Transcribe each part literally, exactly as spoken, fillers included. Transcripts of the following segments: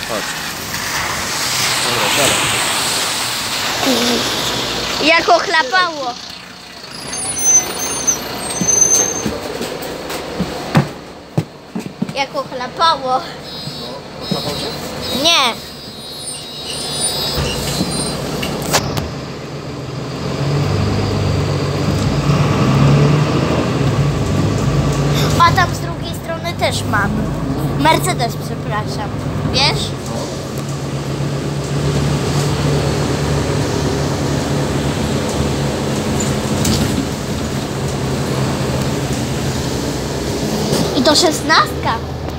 Chodź. Dobra, siadaj. Jak ochlapało. Jak ochlapało. No, ochlapał cię? Nie. A tam z drugiej strony też mam. Mercedes, przepraszam. Wiesz? I to szesnastka.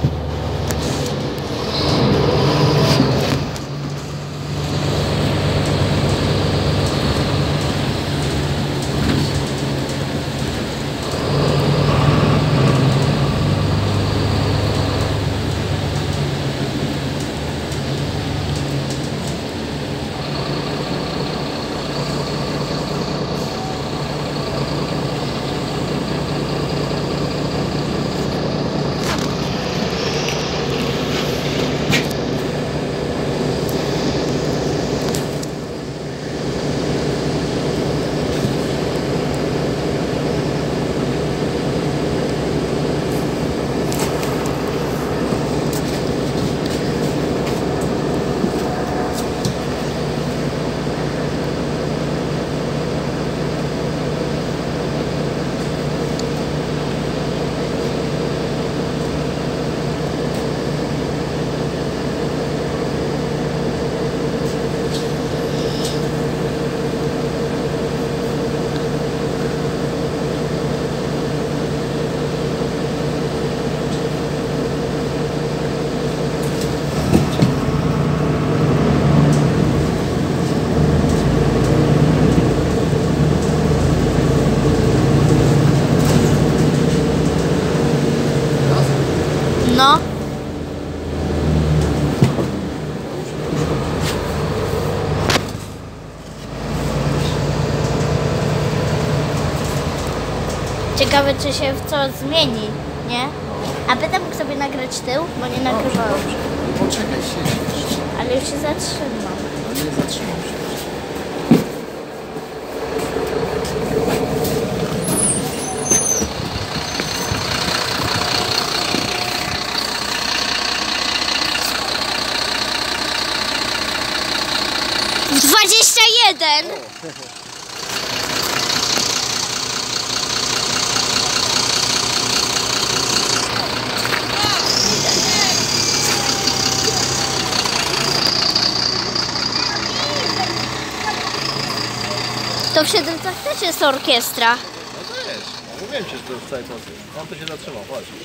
No. Ciekawe, czy się w co zmieni, nie? A będę mógł sobie nagrać tył, bo nie nagrywałem. Poczekaj, siedź jeszcze. Ale już się zatrzymam. Ale nie zatrzymał się. dwadzieścia jeden! To w Siedlcach też jest orkiestra. No też. Mówiłem ci, że to jest cały czas. On to się zatrzymał, chodź.